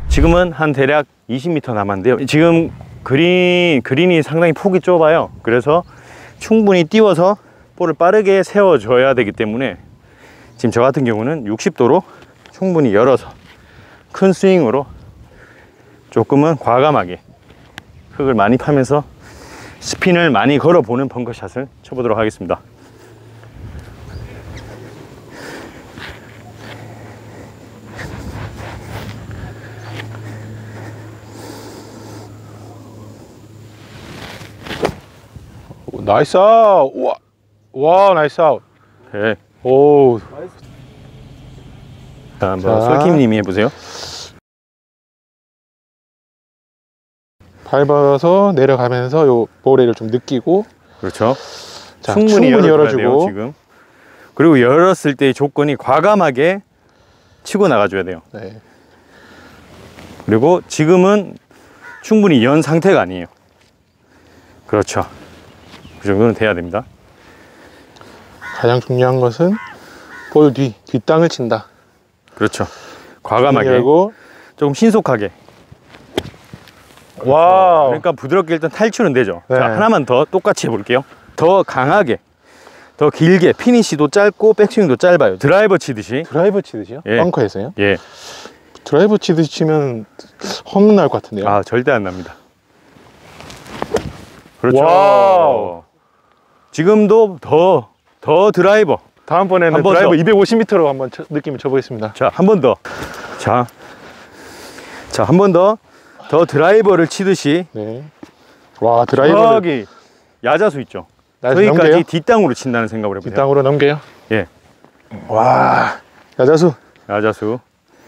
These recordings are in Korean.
지금은 한 대략 20m 남았는데요. 지금 그린이 상당히 폭이 좁아요. 그래서 충분히 띄워서 볼을 빠르게 세워줘야 되기 때문에 지금 저 같은 경우는 60도로 충분히 열어서 큰 스윙으로 조금은 과감하게 흙을 많이 파면서 스핀을 많이 걸어보는 벙커샷을 쳐보도록 하겠습니다. 나이스 아웃. 우와. 와, 나이스 아웃. 네. 오. 자, 한번 솔킴님이 해보세요. 밟아서 내려가면서 요 볼에를 좀 느끼고. 그렇죠. 자, 충분히 열어주고 돼요, 지금. 그리고 열었을 때의 조건이 과감하게 치고 나가줘야 돼요. 네. 그리고 지금은 충분히 연 상태가 아니에요. 그렇죠. 그 정도는 돼야 됩니다. 가장 중요한 것은 볼 뒷땅을 친다. 그렇죠. 과감하게 열고 조금 신속하게. 와우. 그러니까 부드럽게 일단 탈출은 되죠. 네. 자, 하나만 더 똑같이 해볼게요. 더 강하게, 더 길게. 피니시도 짧고 백스윙도 짧아요. 드라이버 치듯이. 드라이버 치듯이요? 예. 벙커에서요? 예. 드라이버 치듯이 치면 홈런 날 것 같은데요? 아, 절대 안 납니다. 그렇죠. 와우. 지금도 더 드라이버. 다음번에는 한번 드라이버 더. 250m로 한번 느낌을 쳐보겠습니다. 자, 한 번 더. 자, 한 번 더. 더 드라이버를 치듯이. 네. 와, 드라이버를 저기 야자수 있죠. 넘겨요? 저기까지 뒷땅으로 친다는 생각을 해보세요. 뒷땅으로 넘겨요? 예. 와, 야자수. 야자수.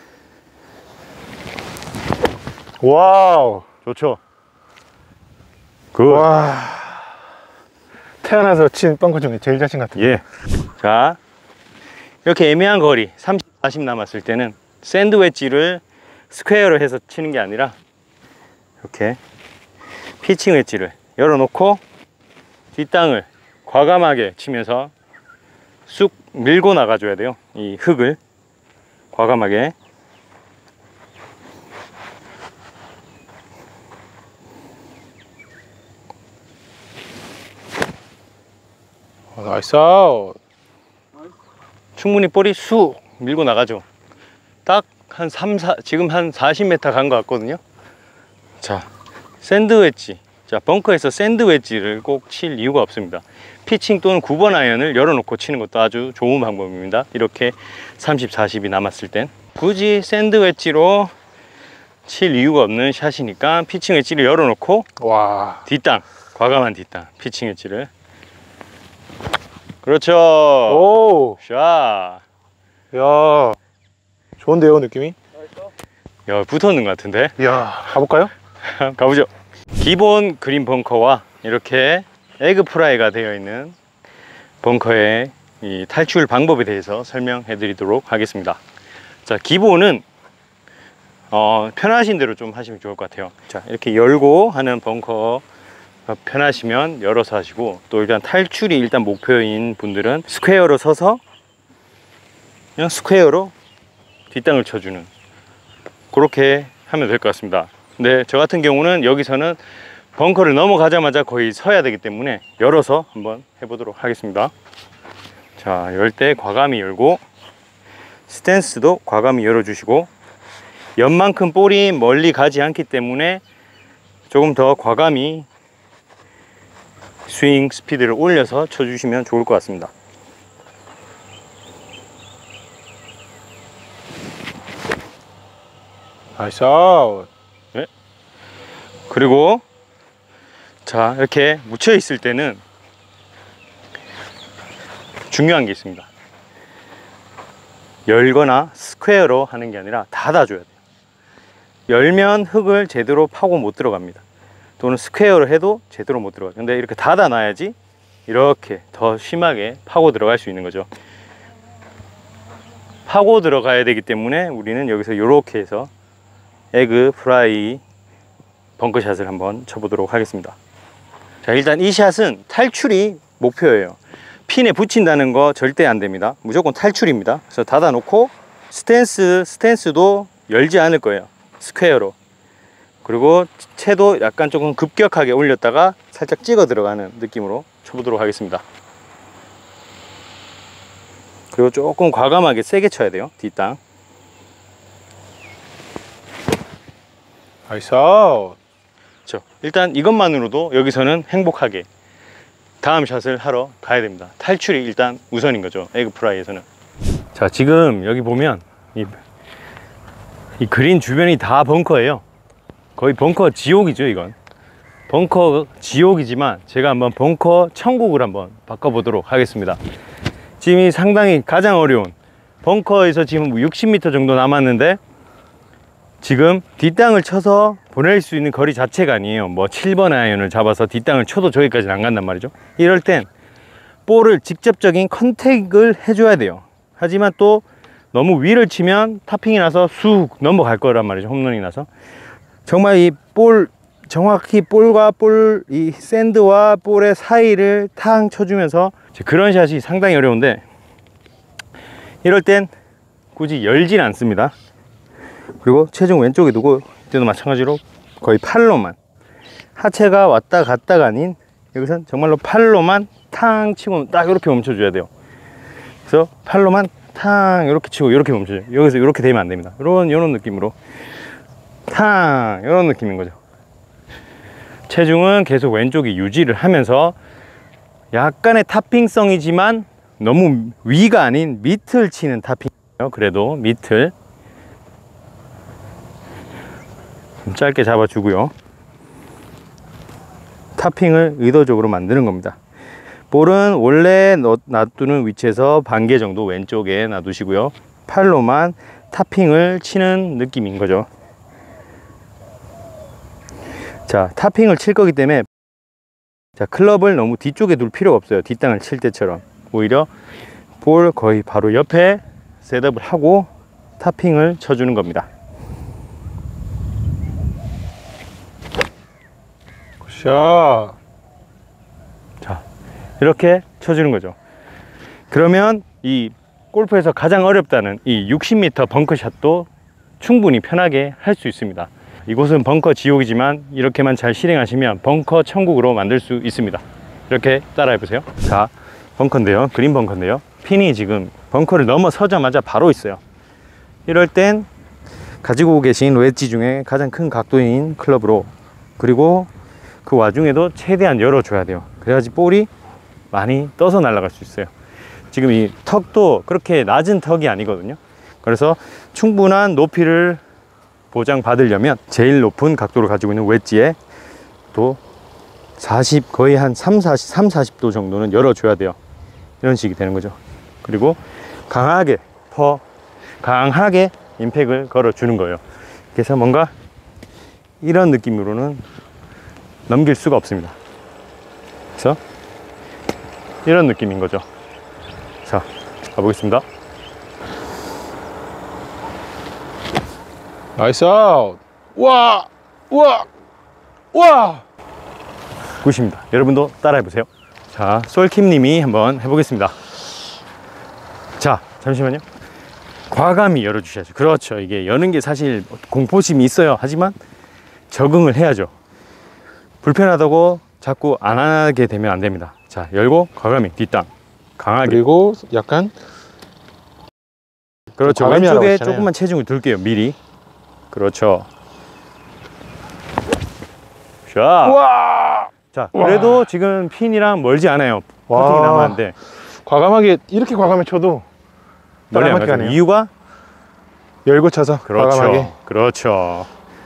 와우. 좋죠. 굿. 와. 태어나서 친 벙커 중에 제일 자신 같은. 예. 자, 이렇게 애매한 거리 30, 40 남았을 때는 샌드 웨지를 스퀘어로 해서 치는 게 아니라 이렇게 피칭 웨지를 열어놓고 뒷땅을 과감하게 치면서 쑥 밀고 나가줘야 돼요. 이 흙을 과감하게. 나이스 아웃. 충분히 볼이 쑥 밀고 나가죠. 딱 한 3, 4, 지금 한 40m 간 것 같거든요. 자, 샌드 웨지. 자, 벙커에서 샌드 웨지를 꼭 칠 이유가 없습니다. 피칭 또는 9번 아이언을 열어놓고 치는 것도 아주 좋은 방법입니다. 이렇게 30, 40이 남았을 땐 굳이 샌드 웨지로 칠 이유가 없는 샷이니까 피칭 웨지를 열어놓고 와. 뒷땅, 과감한 뒷땅, 피칭 웨지를. 그렇죠. 오. 샷. 야. 좋은데요, 느낌이? 야, 붙었는 것 같은데. 이야, 가볼까요? 가보죠. 기본 그린 벙커와 이렇게 에그 프라이가 되어 있는 벙커의 이 탈출 방법에 대해서 설명해 드리도록 하겠습니다. 자, 기본은 편하신 대로 좀 하시면 좋을 것 같아요. 자, 이렇게 열고 하는 벙커 편하시면 열어서 하시고, 또 일단 탈출이 일단 목표인 분들은 스퀘어로 서서 그냥 스퀘어로 뒷땅을 쳐주는, 그렇게 하면 될 것 같습니다. 근데 저 같은 경우는 여기서는 벙커를 넘어가자마자 거의 서야 되기 때문에 열어서 한번 해보도록 하겠습니다. 자, 열 때 과감히 열고 스탠스도 과감히 열어주시고, 연만큼 볼이 멀리 가지 않기 때문에 조금 더 과감히 스윙 스피드를 올려서 쳐주시면 좋을 것 같습니다. 나이스 아웃. 네. 그리고 자, 이렇게 묻혀 있을 때는 중요한 게 있습니다. 열거나 스퀘어로 하는 게 아니라 닫아줘야 돼요. 열면 흙을 제대로 파고 못 들어갑니다. 또는 스퀘어로 해도 제대로 못 들어가요. 근데 이렇게 닫아놔야지 이렇게 더 심하게 파고 들어갈 수 있는 거죠. 파고 들어가야 되기 때문에 우리는 여기서 이렇게 해서 에그 프라이 벙커샷을 한번 쳐보도록 하겠습니다. 자, 일단 이 샷은 탈출이 목표예요. 핀에 붙인다는 거 절대 안 됩니다. 무조건 탈출입니다. 그래서 닫아 놓고 스탠스도 열지 않을 거예요. 스퀘어로, 그리고 채도 약간 조금 급격하게 올렸다가 살짝 찍어 들어가는 느낌으로 쳐보도록 하겠습니다. 그리고 조금 과감하게 세게 쳐야 돼요. 뒷땅. 나이스 아웃. 일단 이것만으로도 여기서는 행복하게 다음 샷을 하러 가야 됩니다. 탈출이 일단 우선인 거죠, 에그프라이에서는. 자, 지금 여기 보면 이 그린 주변이 다 벙커예요. 거의 벙커 지옥이죠. 이건 벙커 지옥이지만 제가 한번 벙커 천국을 한번 바꿔보도록 하겠습니다. 지금 이 상당히 가장 어려운 벙커에서 지금 60m 정도 남았는데, 지금 뒷땅을 쳐서 보낼 수 있는 거리 자체가 아니에요. 뭐 7번 아이언을 잡아서 뒷땅을 쳐도 저기까지는 안 간단 말이죠. 이럴 땐 볼을 직접적인 컨택을 해줘야 돼요. 하지만 또 너무 위를 치면 타핑이 나서 쑥 넘어갈 거란 말이죠. 홈런이 나서. 정말 이 볼, 정확히 볼과 볼, 이 샌드와 볼의 사이를 탕 쳐주면서 그런 샷이 상당히 어려운데, 이럴 땐 굳이 열진 않습니다. 그리고 체중 왼쪽에 두고, 이때도 마찬가지로 거의 팔로만, 하체가 왔다 갔다가 아닌 여기선 정말로 팔로만 탕 치고 딱 이렇게 멈춰줘야 돼요. 그래서 팔로만 탕 이렇게 치고 이렇게 멈춰줘요. 여기서 이렇게 되면 안 됩니다. 이런 느낌으로 탕, 이런 느낌인 거죠. 체중은 계속 왼쪽에 유지를 하면서 약간의 타핑성이지만 너무 위가 아닌 밑을 치는 타핑이에요. 그래도 밑을 좀 짧게 잡아주고요. 타핑을 의도적으로 만드는 겁니다. 볼은 원래 놔두는 위치에서 반개 정도 왼쪽에 놔두시고요. 팔로만 타핑을 치는 느낌인 거죠. 자, 타핑을 칠 거기 때문에, 자, 클럽을 너무 뒤쪽에 둘 필요가 없어요. 뒷땅을 칠 때처럼. 오히려 볼 거의 바로 옆에 셋업을 하고 타핑을 쳐주는 겁니다. 샷. 자, 이렇게 쳐주는 거죠. 그러면 이 골프에서 가장 어렵다는 이 60m 벙커샷도 충분히 편하게 할 수 있습니다. 이곳은 벙커 지옥이지만 이렇게만 잘 실행하시면 벙커 천국으로 만들 수 있습니다. 이렇게 따라해 보세요. 자, 벙커인데요. 그린 벙커인데요. 핀이 지금 벙커를 넘어서자마자 바로 있어요. 이럴 땐 가지고 계신 웨지 중에 가장 큰 각도인 클럽으로, 그리고 그 와중에도 최대한 열어줘야 돼요. 그래야지 볼이 많이 떠서 날아갈 수 있어요. 지금 이 턱도 그렇게 낮은 턱이 아니거든요. 그래서 충분한 높이를 보장받으려면 제일 높은 각도를 가지고 있는 웨지에 또 40, 거의 한 40도 정도는 열어줘야 돼요. 이런 식이 되는 거죠. 그리고 강하게 임팩을 걸어주는 거예요. 그래서 뭔가 이런 느낌으로는 넘길 수가 없습니다. 그래서 이런 느낌인 거죠. 자, 가보겠습니다. 나이스 아웃. 와, 와, 와. 굿입니다. 여러분도 따라해 보세요. 자, 솔킴 님이 한번 해보겠습니다. 자, 잠시만요. 과감히 열어주셔야죠. 그렇죠. 이게 여는 게 사실 공포심이 있어요. 하지만 적응을 해야죠. 불편하다고 자꾸 안 하게 되면 안 됩니다. 자, 열고 과감히 뒷땅 강하게. 그리고 약간, 그렇죠. 왼쪽에 조금만 체중을 둘게요. 미리. 그렇죠. 샷. 와. 자, 그래도 와. 지금 핀이랑 멀지 않아요. 퍼팅이 남았는데 과감하게, 이렇게 과감히 쳐도 멀리 안 가죠. 이유가 열고 쳐서. 그렇죠. 과감하게. 그렇죠.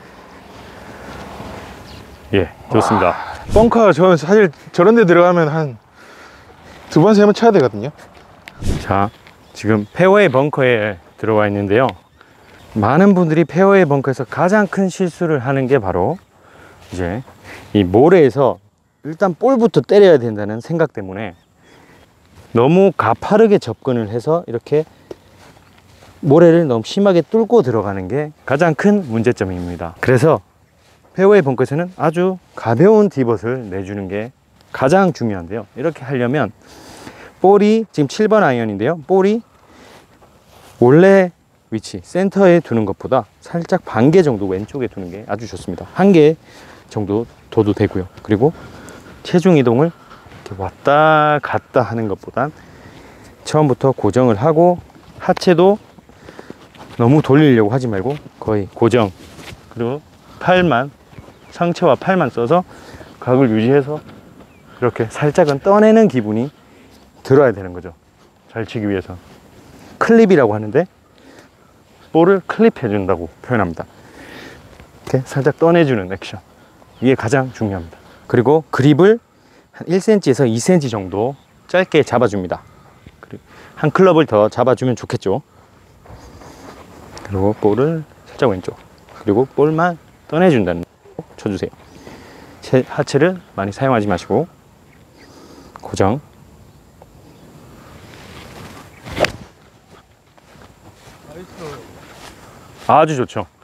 예, 좋습니다. 와. 벙커, 저는 사실 저런 데 들어가면 한 2번, 3번 쳐야 되거든요. 자, 지금 페어웨이 벙커에 들어와 있는데요. 많은 분들이 페어웨이 벙커에서 가장 큰 실수를 하는 게 바로 이제 이 모래에서 일단 볼부터 때려야 된다는 생각 때문에 너무 가파르게 접근을 해서 이렇게 모래를 너무 심하게 뚫고 들어가는 게 가장 큰 문제점입니다. 그래서 페어웨이 벙커에서는 아주 가벼운 디봇을 내주는 게 가장 중요한데요. 이렇게 하려면 볼이 지금 7번 아이언인데요. 볼이 원래 위치 센터에 두는 것보다 살짝 반 개 정도 왼쪽에 두는 게 아주 좋습니다. 한 개 정도 둬도 되고요. 그리고 체중 이동을 이렇게 왔다 갔다 하는 것보단 처음부터 고정을 하고 하체도 너무 돌리려고 하지 말고 거의 고정, 그리고 팔만, 상체와 팔만 써서 각을 유지해서 이렇게 살짝은 떠내는 기분이 들어야 되는 거죠. 잘 치기 위해서. 클립이라고 하는데 볼을 클립해 준다고 표현합니다. 이렇게 살짝 떠내주는 액션, 이게 가장 중요합니다. 그리고 그립을 한 1cm에서 2cm 정도 짧게 잡아줍니다. 한 클럽을 더 잡아주면 좋겠죠. 그리고 볼을 살짝 왼쪽, 그리고 볼만 떠내준다는 거 쳐주세요. 하체를 많이 사용하지 마시고 고정. 아주 좋죠.